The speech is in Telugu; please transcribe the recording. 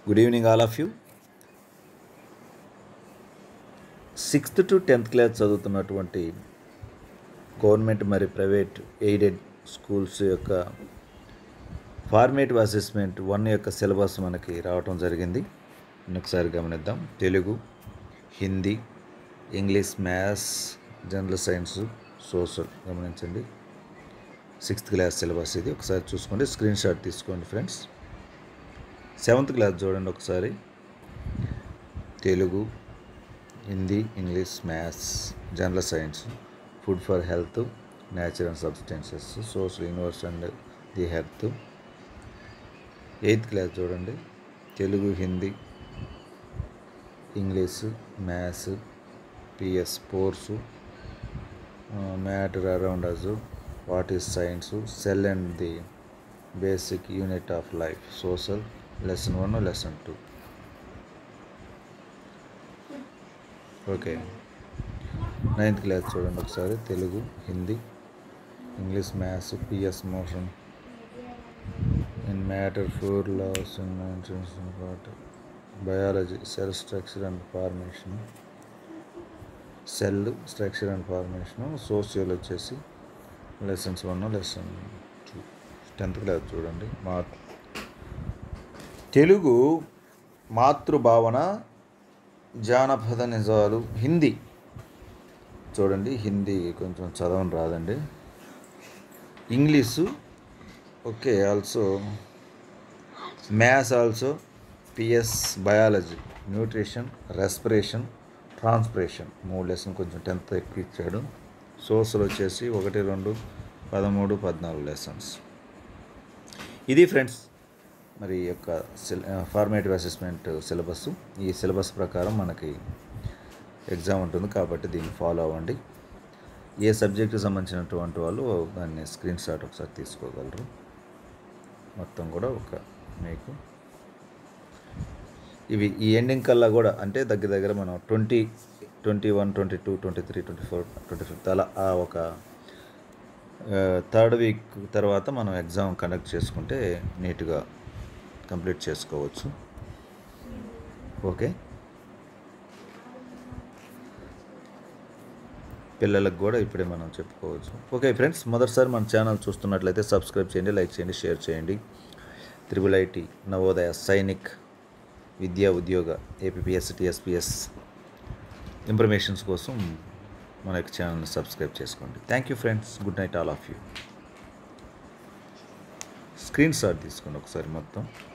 Good evening, all of you. 6th to 10th class చదువుతున్నటువంటి గవర్నమెంట్ మరియు ప్రైవేట్ ఎయిడెడ్ స్కూల్స్ యొక్క ఫార్మేటివ్ అసెస్మెంట్ 1 యొక్క సిలబస్ మనకి రావటం జరిగింది. ఒకసారి గమనిద్దాం. Telugu, Hindi, English, maths, general science, social గమనించండి. 6th క్లాస్ సిలబస్ ఇది. ఒకసారి చూసుకోండి, స్క్రీన్ షాట్ తీసుకోండి ఫ్రెండ్స్. 7th క్లాస్ చూడండి ఒకసారి. Telugu, Hindi, English, maths, general science, food for health, nature and substances, social, universe and the health. 8th class చూడండి. Telugu, Hindi, English, maths, PS, sports, matter around us, what is science, cell and the basic unit of life, social, lesson 1, lesson 2. Okay. 9th class చూడండి ఒకసారి. Telugu, Hindi, English, maths, PS, motion in matter, 4 laws in water, biology, cell structure and formation, cell structure and formation, social వచ్చేసి లెసన్స్ 1, లెసన్ 2. 10th క్లాస్ చూడండి. తెలుగు మాతృభావన, జానపద నిజాలు. హిందీ చూడండి. హిందీ కొంచెం చదవని రాదండి. English okay. Also maths, also PS, biology, nutrition, respiration, transpiration 3 lesson కొంచెం 10th ఎక్కువ ఇచ్చాడు. సోషల్ వచ్చేసి 1, 2, 13, 14 లెసన్స్. ఇది ఫ్రెండ్స్ మరి యొక్క ఫార్మేటివ్ అసెస్మెంట్ సిలబస్. ఈ సిలబస్ ప్రకారం మనకి ఎగ్జామ్ ఉంటుంది కాబట్టి దీన్ని ఫాలో అవ్వండి. ఏ సబ్జెక్టుకి సంబంధించినటువంటి వాళ్ళు దాన్ని స్క్రీన్ షాట్ ఒకసారి తీసుకోగలరు. మొత్తం కూడా మీకు ఇవి ఈ ఎండింగ్ కల్లా కూడా అంటే దగ్గర మనం 20, 21, 22, 23, 24, 25 అలా ఒక 3rd వీక్ తర్వాత మనం ఎగ్జామ్ కండక్ట్ చేసుకుంటే నీట్గా కంప్లీట్ చేసుకోవచ్చు. ఓకే. పిల్లలకు కూడా ఇప్పుడే మనం చెప్పుకోవచ్చు. ఓకే ఫ్రెండ్స్, మొదటిసారి మన ఛానల్ చూస్తున్నట్లయితే సబ్స్క్రైబ్ చేయండి, లైక్ చేయండి, షేర్ చేయండి. IIIT, నవోదయ, సైనిక్, విద్యా ఉద్యోగ, APPS, TSPS ఇన్ఫర్మేషన్స్ కోసం మన యొక్క ఛానల్ని సబ్స్క్రైబ్ చేసుకోండి. Thank you friends. Good night all of you. Screen shot తీసుకోండి ఒకసారి మొత్తం.